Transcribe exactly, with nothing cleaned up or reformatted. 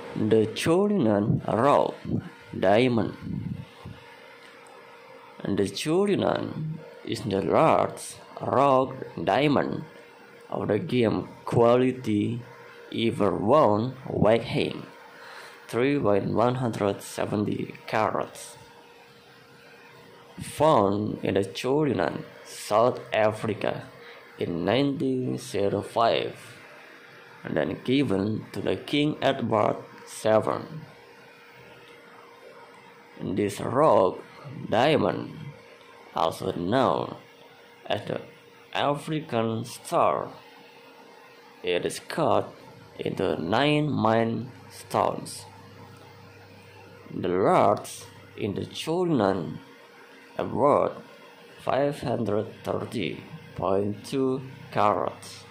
The Cullinan rock diamond. The Cullinan is the largest rock diamond of the game quality ever won, weighing three thousand one hundred seventy carats. Found in the Cullinan, South Africa in nineteen oh five, and then given to the King Edward the seventh. This rock diamond, also known as the African star, it is cut into nine main stones. The largest in the Cullinan are worth five hundred thirty point two carats.